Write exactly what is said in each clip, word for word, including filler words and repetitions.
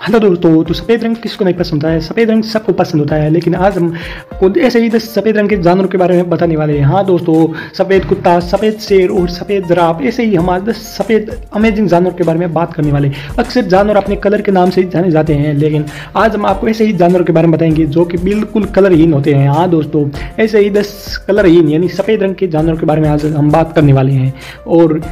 Hello दोस्तों, तो सफ़ेद रंग किसको नहीं पसंद होता है। सफ़ेद रंग सबको पसंद होता है, लेकिन आज हम को ऐसे ही दस सफ़ेद रंग के जानवरों के बारे में बताने वाले हैं। हाँ दोस्तों, सफ़ेद कुत्ता, सफ़ेद शेर और सफ़ेद जिराफ, ऐसे ही हम आज दस सफ़ेद अमेजिंग जानवर के बारे में बात करने वाले हैं। अक्सर जानवर अपने कलर के नाम से जाने जाते हैं, लेकिन आज हम आपको ऐसे ही जानवरों के बारे में बताएंगे जो कि बिल्कुल कलरहीन होते हैं। हाँ दोस्तों, ऐसे ही दस कलरहीन यानी सफ़ेद रंग के जानवरों के बारे में आज हम बात करने वाले हैं और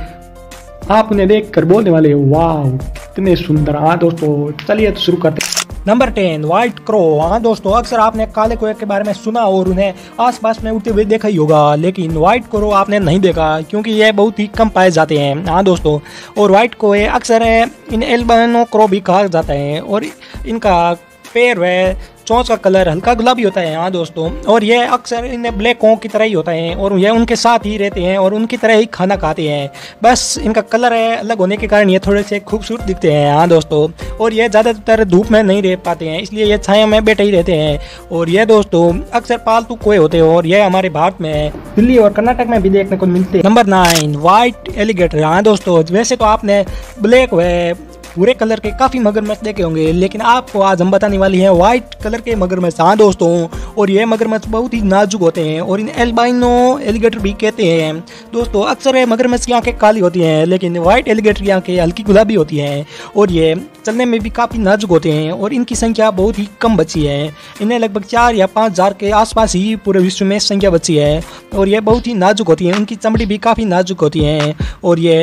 आप उन्हें देख कर बोलने वाले हो वाह कितने सुंदर। हाँ दोस्तों, चलिए तो शुरू करते हैं। Number ten, white crow. हाँ दोस्तों, अक्सर आपने काले कोयल के बारे में सुना और उन्हें आसपास में उड़ते हुए देखा ही होगा, लेकिन व्हाइट क्रो आपने नहीं देखा क्योंकि ये बहुत ही कम पाए जाते हैं। हाँ दोस्तों, और व्हाइट को अक्सर इन एल्बानो क्रो भी कहा जाता है और इनका पैर व चोंच का कलर हल्का गुलाबी होता है। हाँ दोस्तों, और ये अक्सर इन ब्लैक कों की तरह ही होता है और ये उनके साथ ही रहते हैं और उनकी तरह ही खाना खाते हैं। बस इनका कलर है अलग होने के कारण ये थोड़े से खूबसूरत दिखते हैं। हाँ दोस्तों, और ये ज़्यादातर धूप में नहीं रह पाते हैं, इसलिए ये छाया में बैठे ही रहते हैं। और ये दोस्तों अक्सर पालतू कोए होते हैं और ये हमारे भारत में दिल्ली और कर्नाटक में भी देखने को मिलते हैं। Number nine, white alligator. हाँ दोस्तों, वैसे तो आपने ब्लैक व भूरे कलर के काफ़ी मगरमच्छ देखे होंगे, लेकिन आपको आज हम बताने वाली हैं व्हाइट कलर के मगरमच्छ। हाँ दोस्तों, और ये मगरमच्छ बहुत ही नाजुक होते हैं और इन एल्बाइनो एलिगेटर भी कहते हैं। दोस्तों अक्सर मगरमच्छ की आंखें काली होती हैं, लेकिन व्हाइट एलिगेटर की आंखें हल्की गुलाबी होती हैं और ये चलने में भी काफ़ी नाजुक होते हैं और इनकी संख्या बहुत ही कम बची है। इन्हें लगभग चार या पाँच हज़ार के आसपास ही पूरे विश्व में संख्या बची है और ये बहुत ही नाजुक होती है। उनकी चमड़ी भी काफ़ी नाजुक होती है और ये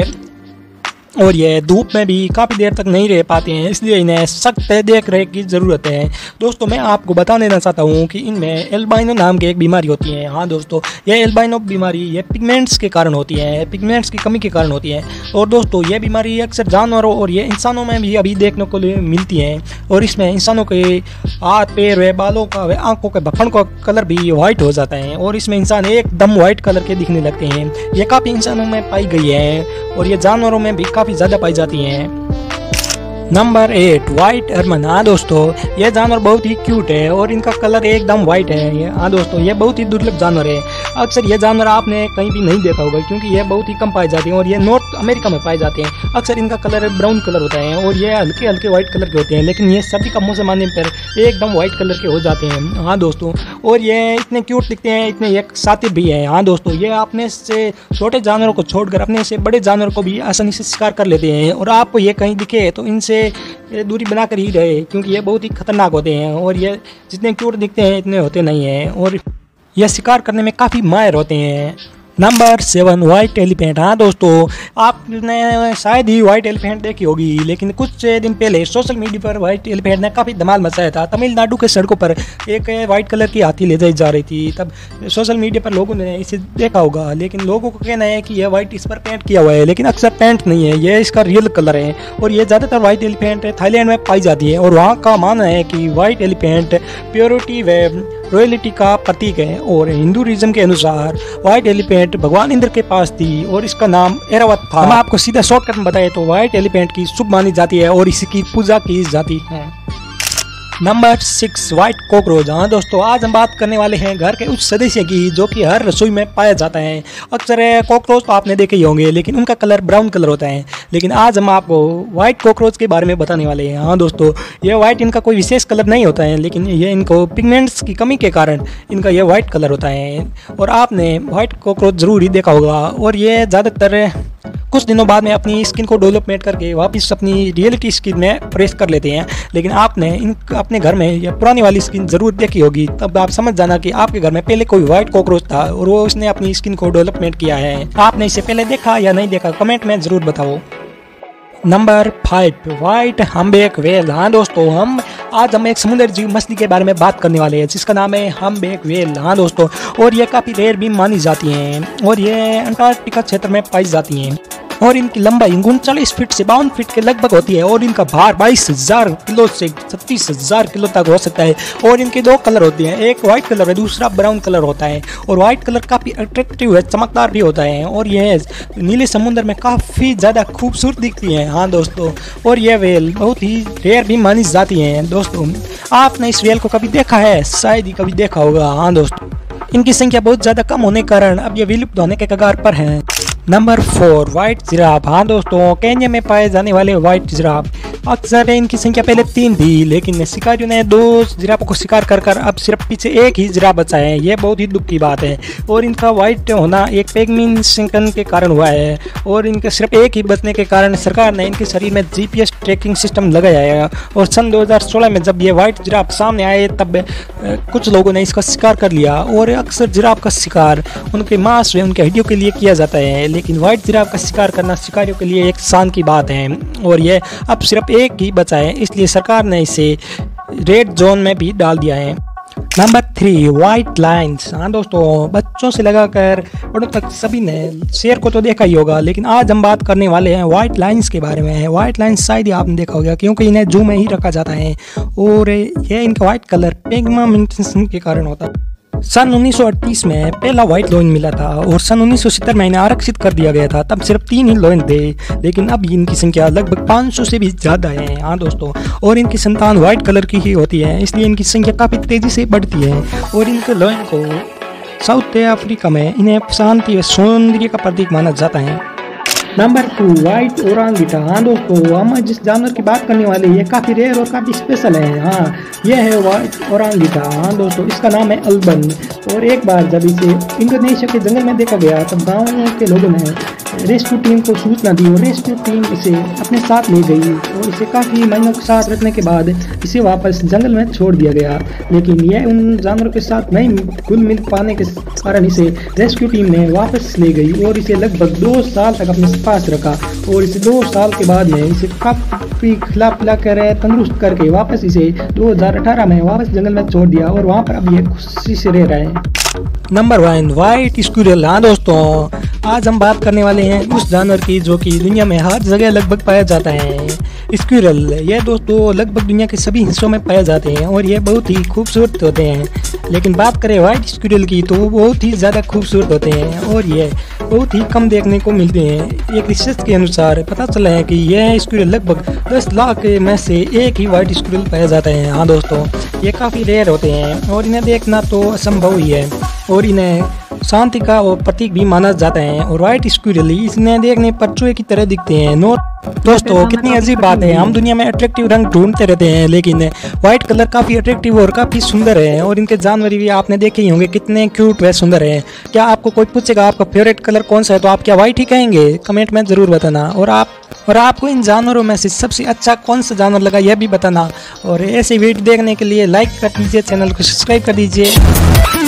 और ये धूप में भी काफ़ी देर तक नहीं रह पाते हैं, इसलिए इन्हें सख्त देख रेख की ज़रूरत है। दोस्तों मैं आपको बता देना चाहता हूँ कि इनमें एल्बाइनो नाम की एक बीमारी होती है। हाँ दोस्तों, ये एल्बाइनो बीमारी ये पिगमेंट्स के कारण होती है, पिगमेंट्स की कमी के कारण होती है। और दोस्तों ये बीमारी अक्सर जानवरों और ये इंसानों में भी अभी देखने को मिलती है और इसमें इंसानों के हाथ पैर व बालों का व आँखों के भखन का कलर भी वाइट हो जाता है और इसमें इंसान एकदम वाइट कलर के दिखने लगते हैं। ये काफ़ी इंसानों में पाई गई है और ये जानवरों में भी काफ़ी ज़्यादा पाई जाती हैं। Number eight, white ermine. हाँ दोस्तों, ये जानवर बहुत ही क्यूट है और इनका कलर एकदम वाइट है। हाँ दोस्तों, ये बहुत ही दुर्लभ जानवर है। अक्सर ये जानवर आपने कहीं भी नहीं देखा होगा क्योंकि ये बहुत ही कम पाए जाते हैं और ये नॉर्थ अमेरिका में पाए जाते हैं। अक्सर इनका कलर ब्राउन कलर होता है और ये हल्के हल्के व्हाइट कलर के होते हैं, लेकिन ये सर्दी का मौसम आने पर एकदम व्हाइट कलर के हो जाते हैं। हाँ दोस्तों, और ये इतने क्यूट दिखते हैं, इतने ये शातिर भी है। हाँ दोस्तों, ये अपने से छोटे जानवरों को छोड़कर अपने से बड़े जानवरों को भी आसानी से शिकार कर लेते हैं और आपको ये कहीं दिखे तो इनसे दूरी बनाकर ही रहे क्योंकि ये बहुत ही खतरनाक होते हैं और ये जितने क्यूट दिखते हैं इतने होते नहीं हैं और ये शिकार करने में काफ़ी माहिर होते हैं। Number seven, white elephant. हाँ दोस्तों, आपने शायद ही व्हाइट एलिफेंट देखी होगी, लेकिन कुछ दिन पहले सोशल मीडिया पर व्हाइट एलिफेंट ने काफ़ी धमाल मचाया था। तमिलनाडु के सड़कों पर एक व्हाइट कलर की हाथी ले जाई जा रही थी, तब सोशल मीडिया पर लोगों ने इसे देखा होगा, लेकिन लोगों को कहना है कि यह व्हाइट इस पर पेंट किया हुआ है, लेकिन अक्सर पेंट नहीं है, यह इसका रियल कलर है और ये ज़्यादातर व्हाइट एलिफेंट थाईलैंड में पाई जाती है और वहाँ का मानना है कि व्हाइट एलिफेंट प्योरिटी व रॉयल्टी का प्रतीक है और हिंदुइज्म के अनुसार व्हाइट एलिफेंट भगवान इंद्र के पास थी और इसका नाम ऐरावत था। हम आपको सीधा शॉर्टकट में बताएं तो व्हाइट एलिफेंट की शुभ मानी जाती है और इसकी पूजा की जाती है। Number six, white cockroach. हाँ दोस्तों, आज हम बात करने वाले हैं घर के उस सदस्य की जो कि हर रसोई में पाया जाता है। अक्सर कॉकरोच तो आपने देखे ही होंगे, लेकिन उनका कलर ब्राउन कलर होता है, लेकिन आज हम आपको व्हाइट कॉकरोच के बारे में बताने वाले हैं। हाँ दोस्तों, ये व्हाइट इनका कोई विशेष कलर नहीं होता है, लेकिन ये इनको पिगमेंट्स की कमी के कारण इनका ये व्हाइट कलर होता है और आपने व्हाइट कॉकरोच जरूर ही देखा होगा और ये ज़्यादातर कुछ दिनों बाद में अपनी स्किन को डेवलपमेंट करके वापस अपनी रियलिटी स्किन में प्रेस कर लेते हैं, लेकिन आपने इन अपने घर में या पुरानी वाली स्किन ज़रूर देखी होगी, तब आप समझ जाना कि आपके घर में पहले कोई व्हाइट कॉकरोच था और वो उसने अपनी स्किन को डेवलपमेंट किया है। आपने इसे पहले देखा या नहीं देखा, कमेंट में ज़रूर बताओ। Number five, white humpback whale. हाँ दोस्तों, हम आज हम एक समुद्री जीव मछली के बारे में बात करने वाले हैं जिसका नाम है हम्बैक व्हेल। हाँ दोस्तों, और ये काफ़ी रेयर भी मानी जाती हैं और ये अंटार्कटिका क्षेत्र में पाई जाती हैं और इनकी लंबाई उनचालीस फीट से बावन फीट के लगभग होती है और इनका भार बाईस हजार किलो से छत्तीस हजार किलो तक हो सकता है और इनके दो कलर होते हैं, एक व्हाइट कलर है, दूसरा ब्राउन कलर होता है और व्हाइट कलर काफ़ी अट्रैक्टिव है, चमकदार भी होता है और यह नीले समुद्र में काफ़ी ज़्यादा खूबसूरत दिखती है। हाँ दोस्तों, और यह व्हेल बहुत ही रेयर भी मानी जाती है। दोस्तों आपने इस व्हेल को कभी देखा है? शायद ही कभी देखा होगा। हाँ दोस्तों, इनकी संख्या बहुत ज़्यादा कम होने के कारण अब ये विलुप्त होने के कगार पर हैं। Number four, white giraffe. हाँ दोस्तों, केन्या में पाए जाने वाले व्हाइट जिराफ अक्सर इनकी संख्या पहले तीन थी, लेकिन शिकारियों ने दो जिराफों को शिकार कर कर अब सिर्फ पीछे एक ही जिराफ बचा है। यह बहुत ही दुख की बात है और इनका व्हाइट होना एक पेंगुइन संकन के कारण हुआ है और इनके सिर्फ एक ही बचने के कारण सरकार ने इनके शरीर में जीपीएस ट्रैकिंग सिस्टम लगाया है। और सन दो हज़ार सोलह में जब ये व्हाइट जिराफ सामने आए तब कुछ लोगों ने इसका शिकार कर लिया। और अक्सर जिराफ का शिकार उनके मांस व उनके हड्डियों के लिए किया जाता है, लेकिन व्हाइट जिराफ का शिकार करना शिकारियों के लिए एक शान की बात है और यह अब सिर्फ एक ही बचा है, इसलिए सरकार ने इसे रेड जोन में भी डाल दिया है। Number three, white lions. हाँ दोस्तों, बच्चों से लगाकर बड़ों तक सभी ने शेर को तो देखा ही होगा, लेकिन आज हम बात करने वाले हैं व्हाइट लाइन्स के बारे में। व्हाइट लाइन्स शायद ही आपने देखा होगा क्योंकि इन्हें जू में ही रखा जाता है और यह इनका व्हाइट कलर पिगमेंटेशन के कारण होता है। सन उन्नीस सौ अड़तीस में पहला व्हाइट लोइन मिला था और सन उन्नीस सौ सत्तर में इन्हें आरक्षित कर दिया गया था। तब सिर्फ तीन ही लोइन थे, लेकिन अब इनकी संख्या लगभग पाँच सौ से भी ज़्यादा है। हाँ दोस्तों, और इनकी संतान व्हाइट कलर की ही होती है, इसलिए इनकी संख्या काफ़ी तेज़ी से बढ़ती है। और इनके लोइन को साउथ अफ्रीका में इन्हें शांति व सौंदर्य का प्रतीक माना जाता है। Number two, white orangutan. हाँ दोस्तों, हम जिस जानवर की बात करने वाले ये काफ़ी रेयर और काफ़ी स्पेशल है। हाँ, यह है व्हाइट ओरांगुटान। हाँ दोस्तों, इसका नाम है अल्बन और एक बार जब इसे इंडोनेशिया के जंगल में देखा गया तब गाँव के लोगों ने रेस्क्यू टीम को सूचना दी और रेस्क्यू टीम इसे अपने साथ ले गई और इसे काफ़ी महीनों के साथ रखने के बाद इसे वापस जंगल में छोड़ दिया गया। लेकिन यह उन जानवरों के साथ नहीं घुल मिल पाने के कारण इसे रेस्क्यू टीम ने वापस ले गई और इसे लगभग दो साल तक अपने पास रखा और इसे दो साल के बाद में इसे काफ़ी खिला पिला कर तंदुरुस्त करके वापस इसे दो हज़ार अठारह में वापस जंगल में छोड़ दिया और वहाँ पर अब ये खुशी से रह रहा है। Number one, white squirrel. हाँ दोस्तों, आज हम बात करने वाले हैं उस जानवर की जो कि दुनिया में हर जगह लगभग पाया जाता है। स्क्विरल, यह दोस्तों लगभग दुनिया के सभी हिस्सों में पाए जाते हैं और ये बहुत ही खूबसूरत होते हैं। लेकिन बात करें व्हाइट स्क्विरल की तो वो बहुत ही ज़्यादा खूबसूरत होते हैं और ये बहुत ही कम देखने को मिलते हैं। एक रिसर्च के अनुसार पता चला है कि यह स्क्विरल लगभग दस लाख में से एक ही व्हाइट स्क्विरल पाया जाता है। हाँ दोस्तों, ये काफ़ी रेयर होते हैं और इन्हें देखना तो असंभव ही है और इन्हें शांति का और प्रतीक भी माना जाता है। और व्हाइट स्क्विरल इन्हें देखने पर चूहे की तरह दिखते हैं। नो दोस्तों, कितनी अजीब बात है, हम दुनिया में अट्रैक्टिव रंग ढूंढते रहते हैं लेकिन व्हाइट कलर काफ़ी अट्रैक्टिव और काफ़ी सुंदर है और इनके जानवर भी आपने देखे ही होंगे कितने क्यूट व सुंदर है। क्या आपको कोई पूछेगा आपका फेवरेट कलर कौन सा है तो आप क्या व्हाइट ही कहेंगे? कमेंट में ज़रूर बताना। और आप और आपको इन जानवरों में से सबसे अच्छा कौन सा जानवर लगा यह भी बताना। और ऐसे वीडियो देखने के लिए लाइक कर दीजिए, चैनल को सब्सक्राइब कर दीजिए।